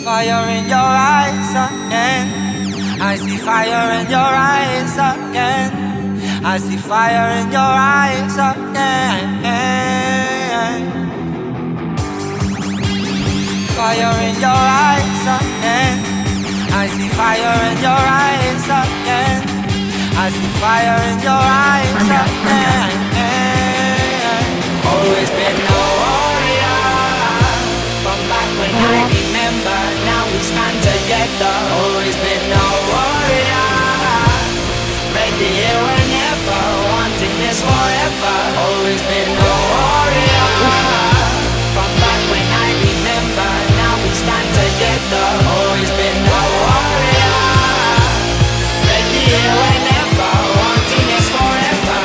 Fire in your eyes again. I see fire in your eyes again. I see fire in your eyes again. Fire in your eyes again. I see fire in your eyes again. I see fire in your eyes again. Always been a warrior from back when I remember. Now we stand together. Always been a warrior, ready here whenever, wanting this forever. Always been a warrior from back when I remember. Now we stand together. Always been a warrior, ready here whenever, wanting this forever.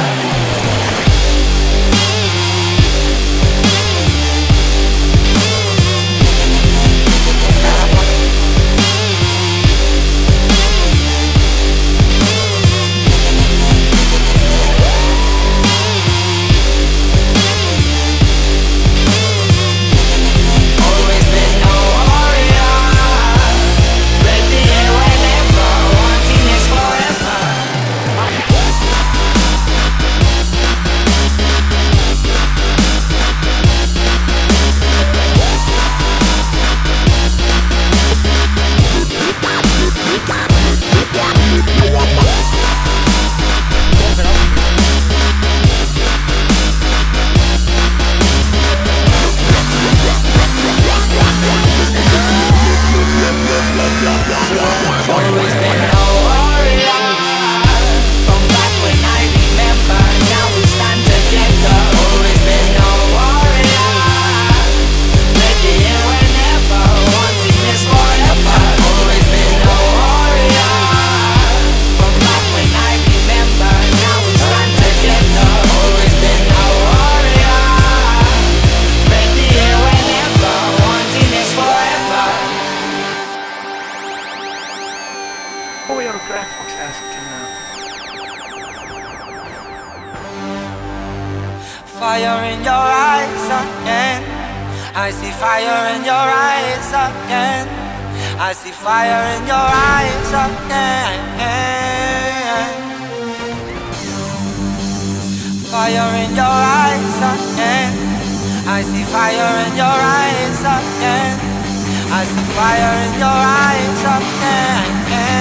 Always been a warrior from back when I remember. Now we stand together. Always been a warrior, ready here whenever, wanting this forever. Always been a warrior from back when I remember. Now we stand together. Always been a warrior, ready here whenever, wanting this forever. Vad gör du på rättviksläsningen nu? Fire in your eyes again. I see fire in your eyes again. I see fire in your eyes again. Fire in your eyes again. I see fire in your eyes again. I see fire in your eyes again.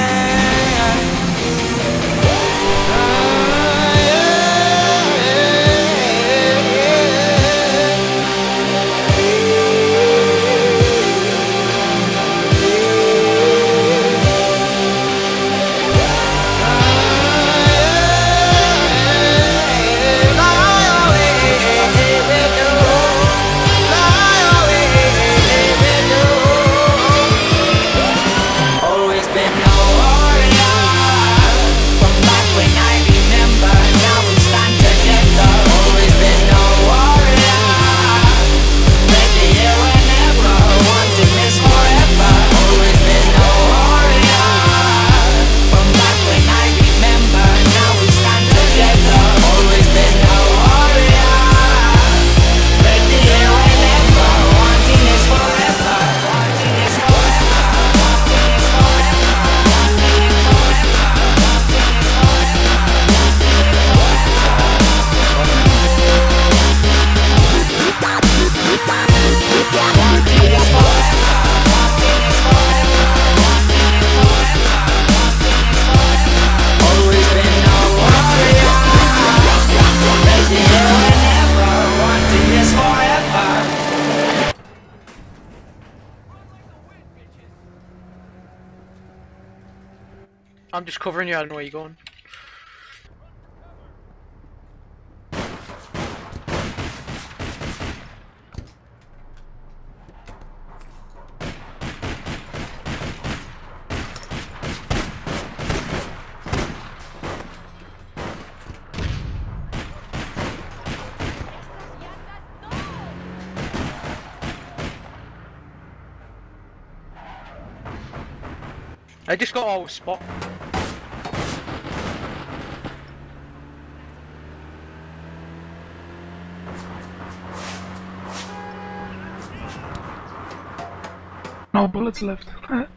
I'm just covering you, I don't know where you're going. I just got all spot. No bullets left.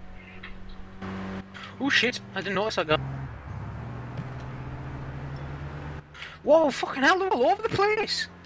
Oh shit, I didn't notice that guy. Whoa, fucking hell, they're all over the place!